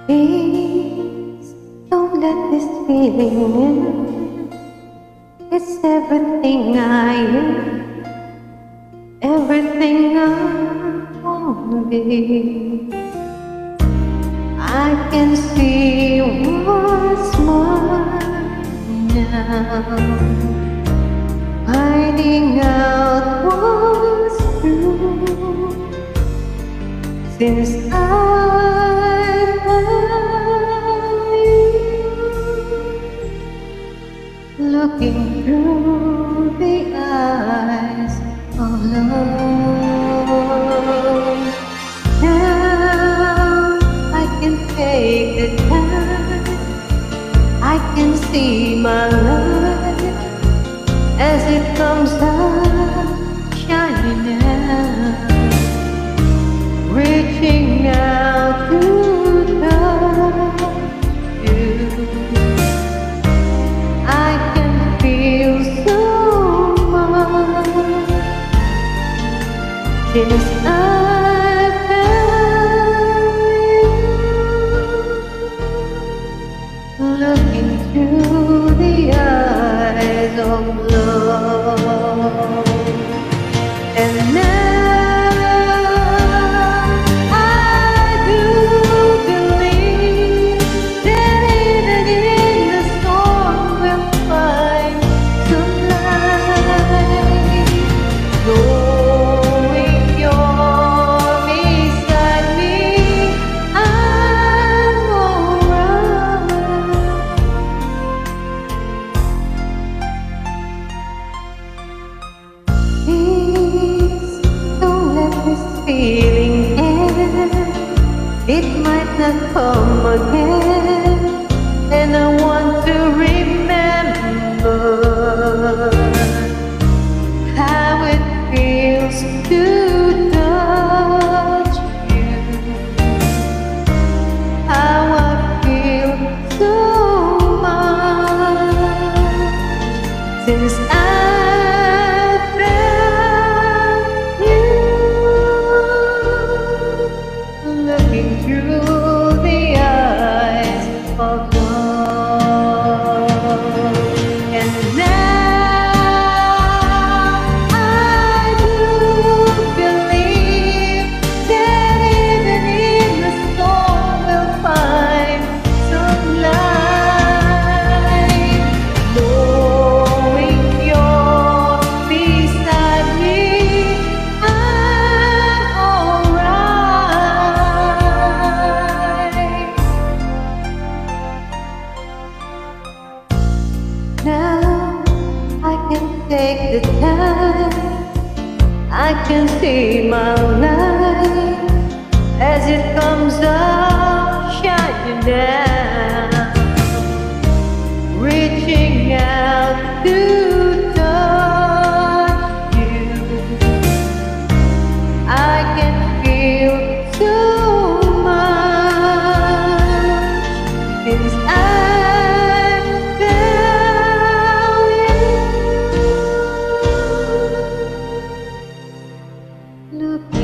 Please don't let this feeling in. It's everything I am, everything I wanna be. I can see what's mine now, finding out what's true. Since I found you, looking through the eyes of love. Now I can take the time, I can see my life as it comes up, shining now, reaching out to touch you. I can feel so much since I found you, looking through the eyes of love. And now feeling end, it might not come again, and I want to remember how it feels to touch you, how I feel so much since I through the eyes of love. And now I do believe that even in the storm we'll find some light, knowing you're beside me. I'm alright. Now I can take the time, I can see my light as it comes up, shining down, reaching out to touch you. I can feel so much since I look